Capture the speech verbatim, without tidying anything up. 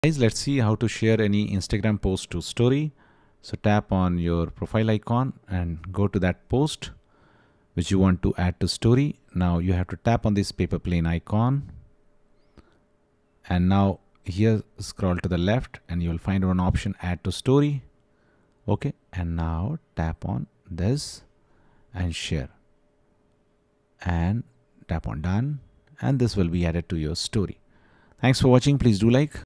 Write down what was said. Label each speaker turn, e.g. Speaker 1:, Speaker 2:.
Speaker 1: Guys, let's see how to share any Instagram post to story. So tap on your profile icon and go to that post which you want to add to story. Now you have to tap on this paper plane icon, and now here scroll to the left and you will find one option, add to story. Okay, and now tap on this and share and tap on done, and this will be added to your story. Thanks for watching. Please do like.